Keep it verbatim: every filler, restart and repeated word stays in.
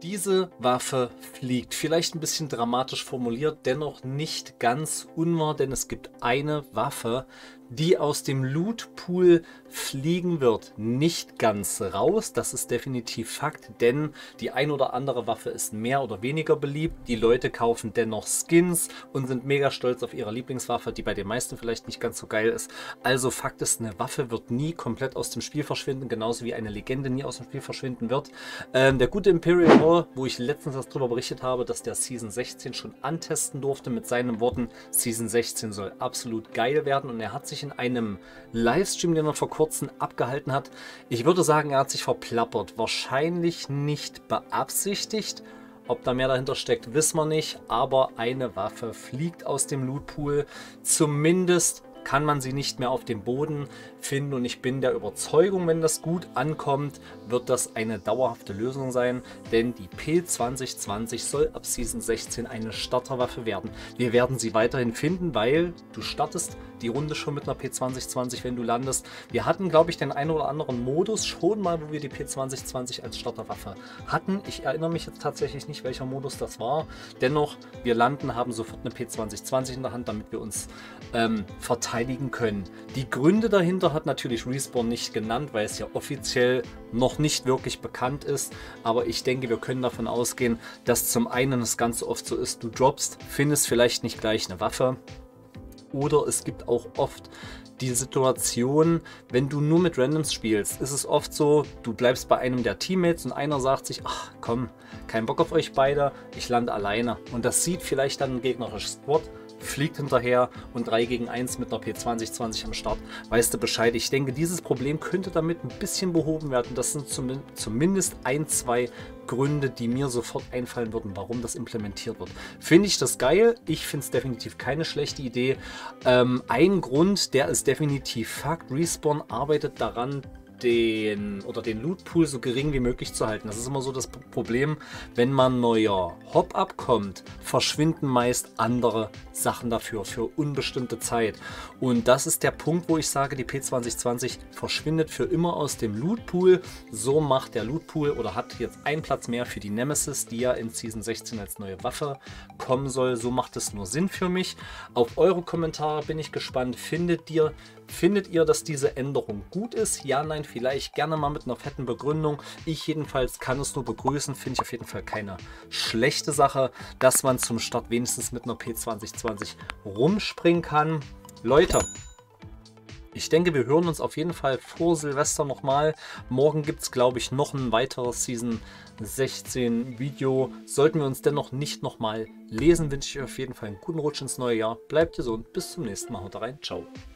Diese Waffe fliegt. Vielleicht ein bisschen dramatisch formuliert, dennoch nicht ganz unwahr, denn es gibt eine Waffe, die aus dem Loot-Pool fliegen wird. Nicht ganz raus, das ist definitiv Fakt, denn die ein oder andere Waffe ist mehr oder weniger beliebt. Die Leute kaufen dennoch Skins und sind mega stolz auf ihre Lieblingswaffe, die bei den meisten vielleicht nicht ganz so geil ist. Also Fakt ist, eine Waffe wird nie komplett aus dem Spiel verschwinden, genauso wie eine Legende nie aus dem Spiel verschwinden wird. Ähm, der gute Imperial War, wo ich letztens was darüber berichtet habe, dass der Season sechzehn schon antesten durfte mit seinen Worten, Season sechzehn soll absolut geil werden, und er hat sich in einem Livestream, den er vor kurzem abgehalten hat, ich würde sagen, er hat sich verplappert. Wahrscheinlich nicht beabsichtigt. Ob da mehr dahinter steckt, wissen wir nicht. Aber eine Waffe fliegt aus dem Lootpool. Zumindest kann man sie nicht mehr auf dem Boden finden, und ich bin der Überzeugung, wenn das gut ankommt, wird das eine dauerhafte Lösung sein, denn die P zwanzig zwanzig soll ab Season sechzehn eine Starterwaffe werden. Wir werden sie weiterhin finden, weil du startest die Runde schon mit einer P zwanzig zwanzig, wenn du landest. Wir hatten, glaube ich, den einen oder anderen Modus schon mal, wo wir die P zwanzig zwanzig als Starterwaffe hatten. Ich erinnere mich jetzt tatsächlich nicht, welcher Modus das war. Dennoch, wir landen, haben sofort eine P zwanzig zwanzig in der Hand, damit wir uns ähm, verteidigen können. Die Gründe dahinter hat natürlich Respawn nicht genannt, weil es ja offiziell noch nicht wirklich bekannt ist. Aber ich denke, wir können davon ausgehen, dass zum einen es ganz oft so ist, du droppst, findest vielleicht nicht gleich eine Waffe. Oder es gibt auch oft die Situation, wenn du nur mit Randoms spielst, ist es oft so, du bleibst bei einem der Teammates und einer sagt sich, ach komm, kein Bock auf euch beide, ich lande alleine. Und das sieht vielleicht dann ein gegnerisches Squad, fliegt hinterher, und drei gegen eins mit einer P zwanzig zwanzig am Start, weißt du Bescheid. Ich denke, dieses Problem könnte damit ein bisschen behoben werden. Das sind zum, zumindest ein, zwei Gründe, die mir sofort einfallen würden, warum das implementiert wird. Finde ich das geil? Ich finde es definitiv keine schlechte Idee. Ähm, ein Grund, der ist definitiv Fakt. Respawn arbeitet daran, den oder den Lootpool so gering wie möglich zu halten. Das ist immer so das Problem, wenn man neuer Hop-Up kommt, verschwinden meist andere Sachen dafür, für unbestimmte Zeit. Und das ist der Punkt, wo ich sage, die P zwanzig zwanzig verschwindet für immer aus dem Lootpool. So macht der Lootpool oder hat jetzt einen Platz mehr für die Nemesis, die ja in Season sechzehn als neue Waffe kommen soll. So macht es nur Sinn für mich. Auf eure Kommentare bin ich gespannt. Findet ihr, findet ihr, dass diese Änderung gut ist? Ja, nein, vielleicht gerne mal mit einer fetten Begründung. Ich jedenfalls kann es nur begrüßen, finde ich auf jeden Fall keine schlechte Sache, dass man zum Start wenigstens mit einer P zwanzig zwanzig rumspringen kann. Leute, ich denke, wir hören uns auf jeden Fall vor Silvester nochmal. Morgen gibt es, glaube ich, noch ein weiteres Season sechzehn Video. Sollten wir uns dennoch nicht nochmal lesen, wünsche ich euch auf jeden Fall einen guten Rutsch ins neue Jahr. Bleibt gesund, bis zum nächsten Mal. Haut rein, ciao.